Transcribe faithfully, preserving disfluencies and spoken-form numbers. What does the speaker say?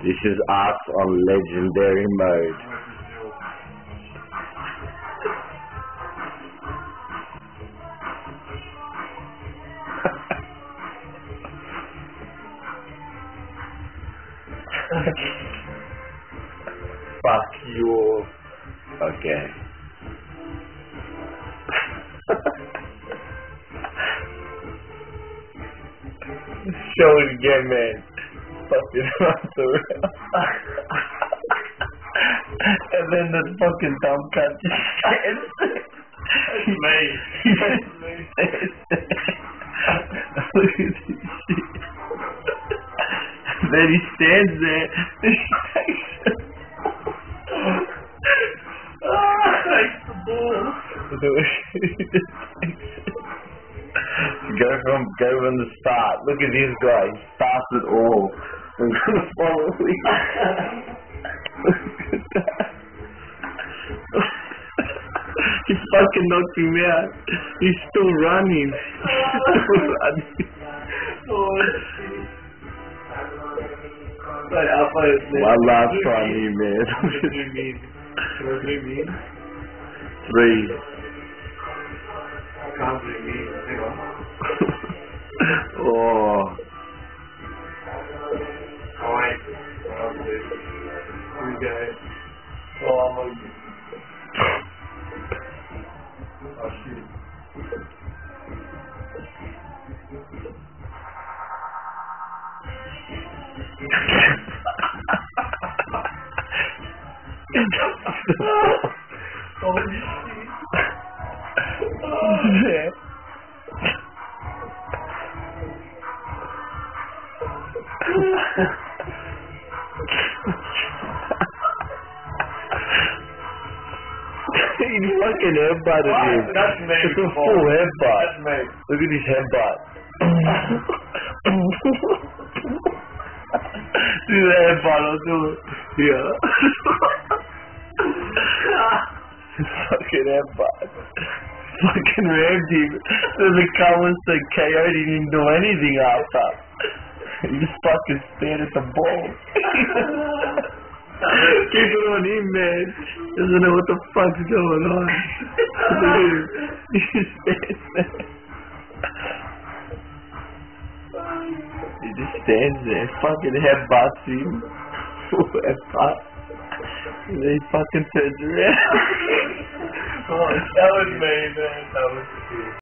This is us on legendary mode. Fuck you all. Okay. Show it again, man. Fucking runs around. And then the fucking dumb cunt just stands there. That's me. That's me. Look at this shit. Then he stands there. And he takes it. Ah, takes the ball. Go from go from the start. Look at this guy. He starts it all. I'm gonna follow him. Look at that. He fucking knocked him out. He's still running. He's still running. Oh shit. Wait, I'll play it next. One last try here, man. Can I zoom in? Can I zoom in? Three. I can't zoom in. Hang on. Oh. Oh wait. Oh, dude. Here we go. Oh, I'm on. Oh shit. Oh shit. Yeah. He fucking headbutted him. That's me. It's a full headbutt. That's me. Look at his headbutt. Do the headbutt, I'll do it. Yeah. Fucking headbutt. Fucking rammed him. Then the car was so K O'd he didn't do anything after. He just fucking stared at the ball. Keep it on him, man. Doesn't know what the fuck's going on. Look at him. He just stands there. He just stands there. Fucking headbutts him. Full headbutt. And then he fucking turns around. Oh, that was me, man. That was